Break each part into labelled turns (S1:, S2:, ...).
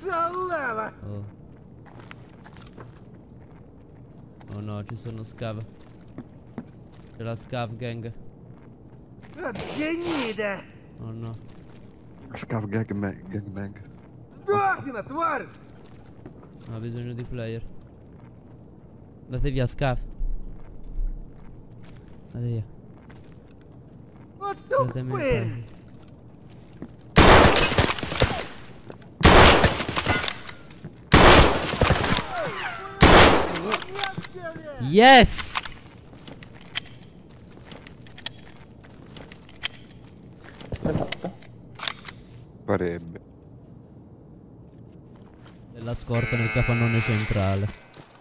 S1: Oh. Oh no, ci sono scav. C'è la scav gang. Oh no.
S2: Scav gangbang.
S1: Ha bisogno di player. Andate via, scav. Andate via. Lasciatemi in pace. Yes!
S3: L'hai fatta?
S2: Farebbe.
S1: E la scorta nel capannone centrale.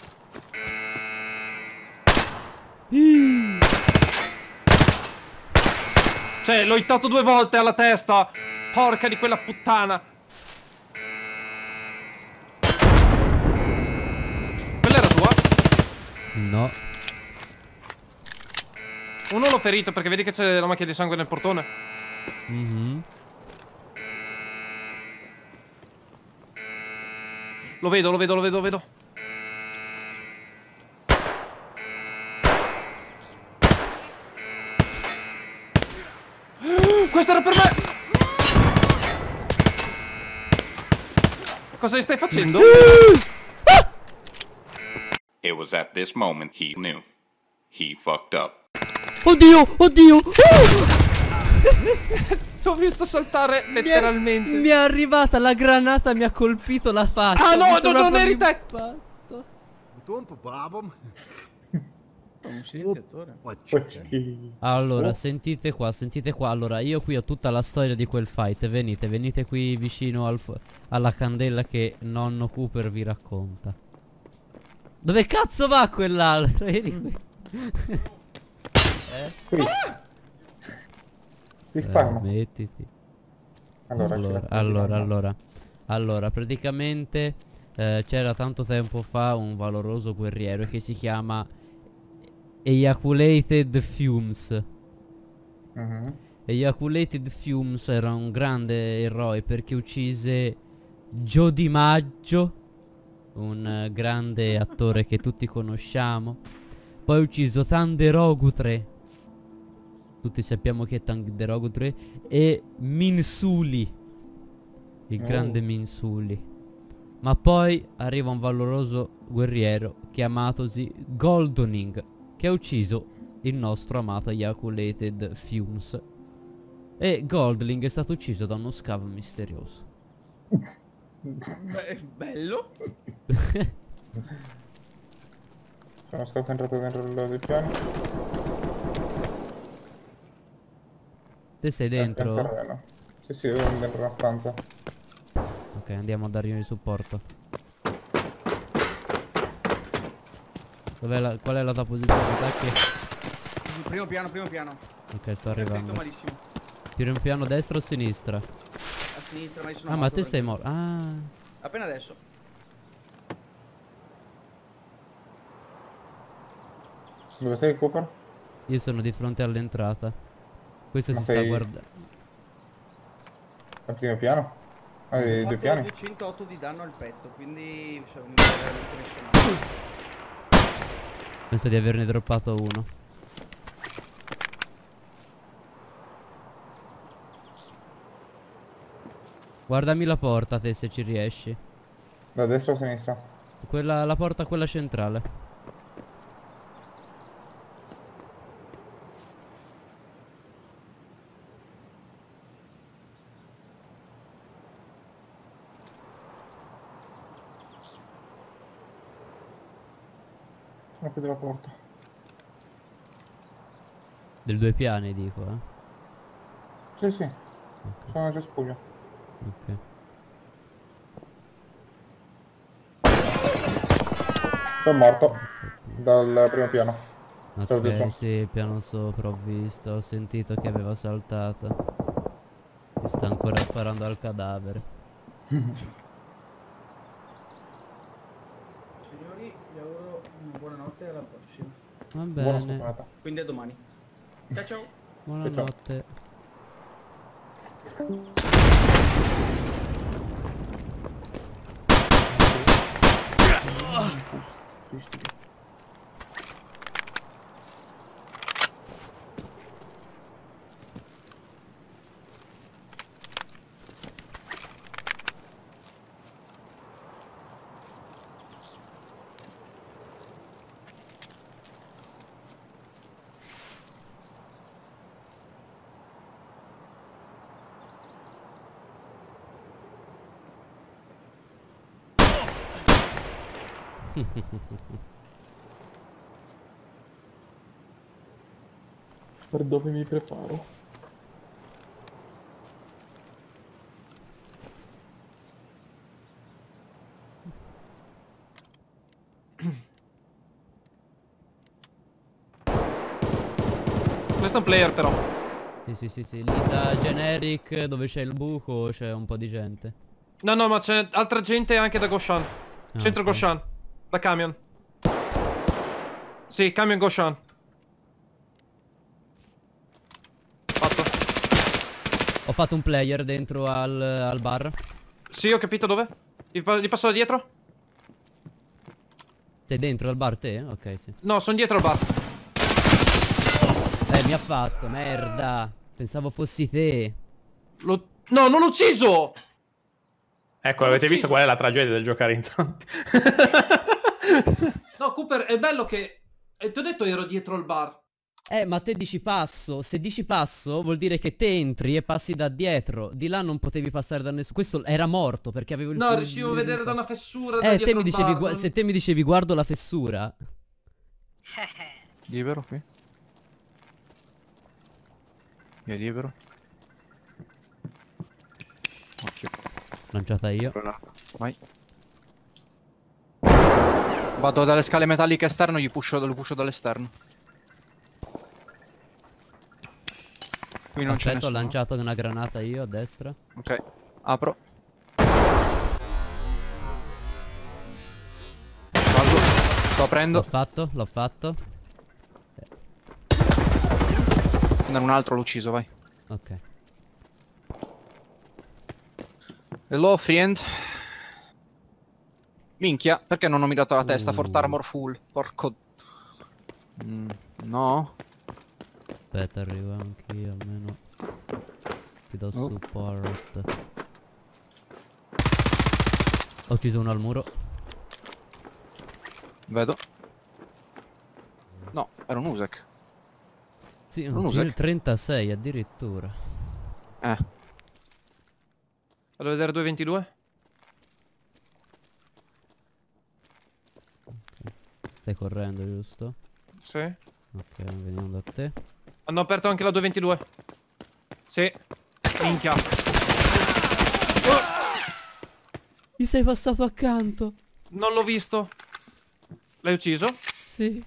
S4: Cioè, l'ho hittato 2 volte alla testa. Porca di quella puttana. Quella era tua?
S1: No.
S4: Uno l'ho ferito perché vedi che c'è la macchia di sangue nel portone. Lo vedo, lo vedo, lo vedo, lo vedo. Questo era per me! Cosa stai facendo?
S5: It was at this moment he knew. He fucked up.
S1: Oddio, oddio!
S4: Ti ho visto saltare letteralmente.
S1: Mi è arrivata la granata, mi ha colpito la faccia.
S4: Ah no,
S1: Ho avuto
S4: no, non
S1: proprio
S4: eri te!
S1: l'impatto.
S6: Un silenziatore.
S1: Allora, sentite qua, sentite qua. Allora, io qui ho tutta la storia di quel fight. Venite, venite qui vicino alla candela che nonno Cooper vi racconta. Dove cazzo va quell'altro? Vieni qui.
S3: Qui. Ti sparo.
S1: Mettiti.
S3: Allora,
S1: Allora, praticamente c'era tanto tempo fa un valoroso guerriero che si chiama Eyaculated Fumes. Eyaculated Fumes era un grande eroe perché uccise Joe DiMaggio, un grande attore che tutti conosciamo. Poi ha ucciso Tanderogu 3. Tutti sappiamo che è Tanderogu 3. E Minsuli, il grande Minsuli. Ma poi arriva un valoroso guerriero chiamatosi Goldoning, che ha ucciso il nostro amato Eyaculated Fumes. E Goldling è stato ucciso da uno scav misterioso.
S6: Bello.
S3: sono stato entrato dentro il piano.
S1: Te sei dentro?
S3: No. Sì, sì, io sono dentro una stanza.
S1: Ok, andiamo a dargli il supporto. Qual è la tua posizione? Attacchi.
S6: Primo piano, primo piano.
S1: Ok, sto arrivando.
S6: Malissimo.
S1: Primo piano destra o sinistra?
S6: A sinistra, ma io sono
S1: Ah, ma
S6: morto
S1: te sei
S6: perché-
S1: morto. Ah.
S6: Appena adesso.
S3: Dove sei, Cooper?
S1: Io sono di fronte all'entrata. Questo
S3: Ma
S1: si sta
S3: sei-
S1: guardando.
S3: Al primo piano? Ah,
S6: Ho
S3: due
S6: fatto
S3: piani?
S6: 208 di danno al petto, quindi cioè, mi è veramente messo male.
S1: Penso di averne droppato uno. Guardami la porta te se ci riesci.
S3: Da destra o a sinistra?
S1: La porta quella centrale.
S3: Sono qui della porta.
S1: Del 2 piani dico,
S3: Sì, sì. Sono nel cespuglio.
S1: Ok.
S3: Sono morto. Dal primo piano. Sono di
S1: Ok,
S3: su.
S1: sì, piano sopra ho visto, ho sentito che aveva saltato. Ti sta ancora sparando al cadavere.
S6: Signori, vi auguro una buonanotte e alla prossima.
S1: Va
S3: Buona
S1: bene.
S3: scopata.
S6: Quindi a domani. Ciao ciao.
S1: Buonanotte.
S3: Per dove mi preparo?
S4: Questo è un player però.
S1: Sì. Lì da generic dove c'è il buco c'è un po' di gente.
S4: No, no, ma c'è altra gente anche da Goshan. Centro
S1: ok.
S4: Goshan. Da camion. Sì, camion Goshan. Fatto.
S1: Ho fatto un player dentro al bar.
S4: Sì, ho capito dove. Gli passo da dietro?
S1: Sei dentro al bar te? Ok, sì.
S4: No, sono dietro al bar.
S1: Mi ha fatto, merda. Pensavo fossi te.
S4: No, non l'ho ucciso!
S7: Ecco, avete visto qual è la tragedia del giocare in tanti?
S4: No, Cooper, è bello che... ti ho detto ero dietro al bar.
S1: Ma te dici passo. Se dici passo vuol dire che te entri e passi da dietro. Di là non potevi passare da nessuno. Questo era morto perché avevo il...
S4: No, riuscivo a vedere da una fessura da
S1: te
S4: dietro
S1: mi
S4: al
S1: dicevi
S4: bar.
S1: se te mi dicevi guardo la fessura.
S8: Libero qui. Io libero. Occhio.
S1: Lanciata io.
S8: Vai. Vado dalle scale metalliche esterno, lo pusho dall'esterno. Qui non c'è
S1: Aspetta, ho
S8: nessuno.
S1: lanciato una granata io a destra.
S8: Ok, apro. Salgo. Sto aprendo.
S1: L'ho fatto.
S8: Prendere un altro, l'ho ucciso, vai.
S1: Ok.
S8: Hello, friend. Minchia, perché non ho mirato la testa? Fort armor full. Porco... no.
S1: Aspetta, arrivo anch'io almeno. Ti do support. Ho ucciso uno al muro.
S8: Vedo. No, era un Usek.
S1: Sì,
S8: Un
S1: un
S8: Usek.
S1: 36 addirittura.
S8: Eh.
S4: Vado a vedere 222.
S1: Stai correndo, giusto?
S4: Sì.
S1: Ok, veniamo da te.
S4: Hanno aperto anche la 222. Sì. Minchia.
S1: Mi sei passato accanto.
S4: Non l'ho visto. L'hai ucciso?
S1: Sì.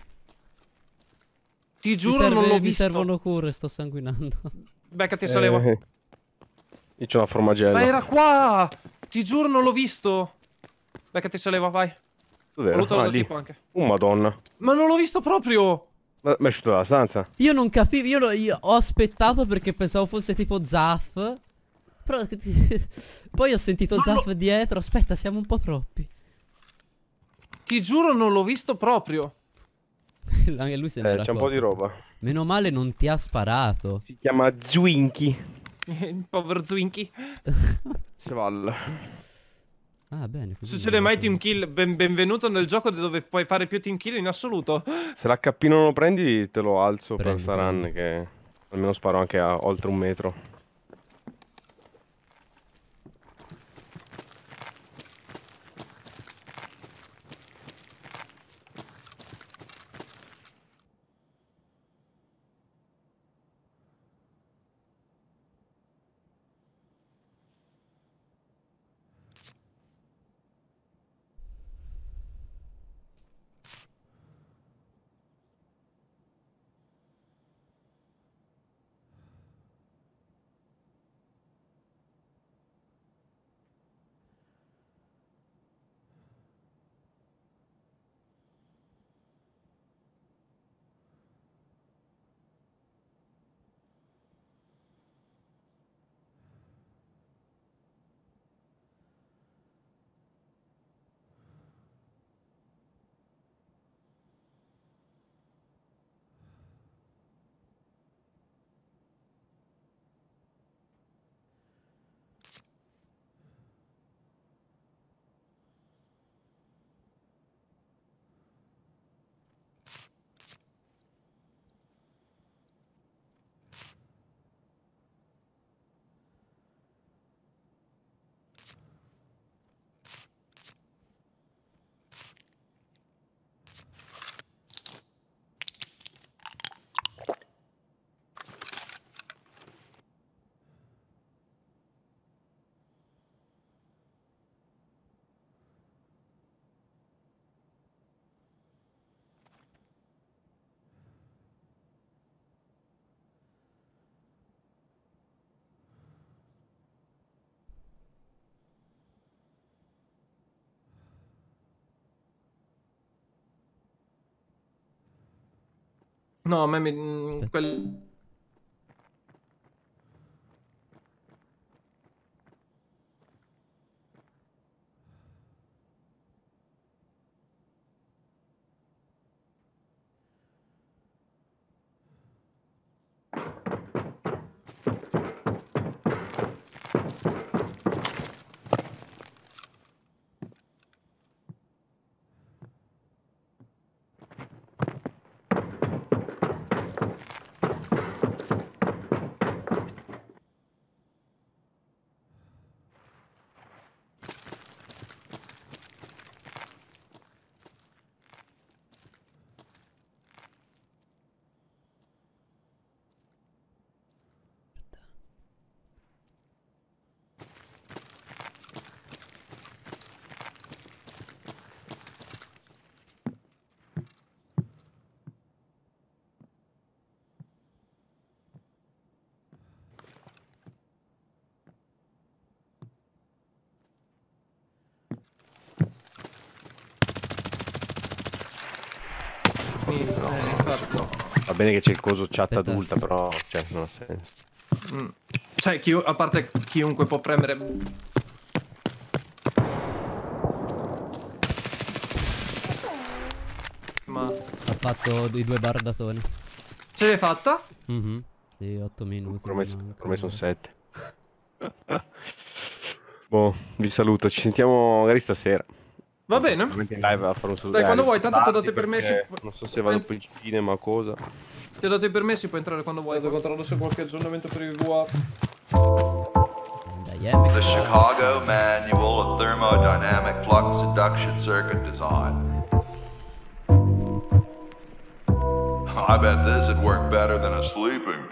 S4: Ti giuro non l'ho
S1: Mi
S4: visto.
S1: servono cure, sto sanguinando.
S4: Beccati Saleva.
S9: Io c'ho la formagella.
S4: Ma era qua! Ti giuro non l'ho visto. Beccati Saleva, vai.
S9: Dov'era?
S4: Ho avuto
S9: Ah,
S4: il
S9: lì.
S4: tipo anche.
S9: Madonna.
S4: Ma non l'ho visto proprio.
S9: Ma è uscito dalla stanza?
S1: Io non capivo, io ho aspettato perché pensavo fosse tipo Zaf. Però poi ho sentito Zaf dietro. Aspetta, siamo un po' troppi.
S4: Ti giuro non l'ho visto proprio.
S1: Anche lui se ne era
S9: C'è un po' di
S1: accorto.
S9: roba.
S1: Meno male non ti ha sparato.
S9: Si chiama Zwinky.
S4: Il povero Zwinky.
S9: Seval.
S1: Ah, bene. così
S4: Succede mai
S1: vedo.
S4: team kill? Benvenuto nel gioco dove puoi fare più team kill in assoluto.
S9: Se l'HP non lo prendi, te lo alzo
S1: Prendi,
S9: per sta run, che almeno sparo anche a oltre 1 metro.
S4: No, a me quel...
S9: Va bene che c'è il coso chat
S1: Aspetta.
S9: adulta, però cioè, non ha senso.
S4: Cioè, a parte chiunque può premere... Ma...
S1: Ha fatto i 2 bardatoni.
S4: Ce l'hai fatta?
S1: Sì, 8 minuti.
S9: Per me sono 7. Boh, vi saluto, ci sentiamo magari stasera.
S4: Va bene.
S9: Ovviamente in live a fare un saluto.
S4: Dai, quando vuoi, tanto ti ho dato i permessi.
S9: Non so se vado poi in cinema o cosa.
S4: Ti ho dato i permessi, puoi entrare quando vuoi. Devo controllare se qualche aggiornamento per il VR.
S10: The Chicago Manual of Thermodynamic Flux Induction Circuit Design. I bet this would work better than a sleeping